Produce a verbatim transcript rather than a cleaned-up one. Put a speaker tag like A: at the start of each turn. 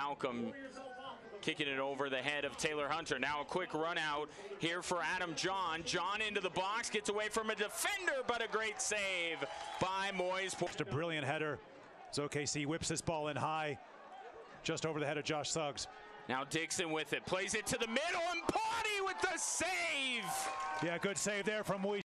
A: Malcolm kicking it over the head of Taylor Hunter. Now a quick run out here for Adam John. John into the box, gets away from a defender, but a great save by Moise Pouaty.
B: Just a brilliant header as O K C whips this ball in high, just over the head of Josh Suggs.
A: Now Dixon with it, plays it to the middle, and Pouaty with the save!
B: Yeah, good save there from Moise.